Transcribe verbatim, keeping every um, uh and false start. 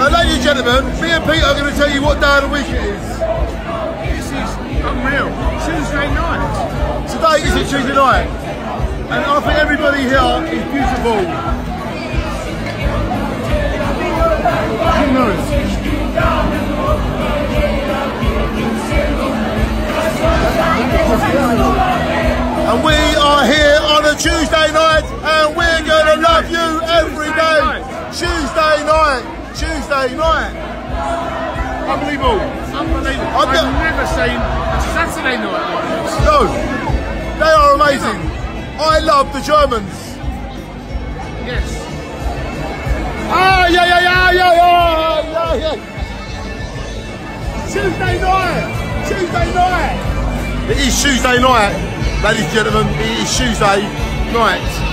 ladies and gentlemen, me and Pete are going to tell you what day of the week it is. This is unreal. Tuesday night. Today is a Tuesday night, and I think everybody here is beautiful. Who knows? And we are here on a Tuesday night, and we're going to love you every day. Tuesday night, Tuesday night. Unbelievable. Unbelievable. I've I've never seen a Saturday night like this. No, they are amazing. I love the Germans. Yes. Ah, yeah, yeah, yeah, yeah, yeah, yeah, yeah. Tuesday night, Tuesday night. It is Tuesday night, ladies and gentlemen. It is Tuesday night.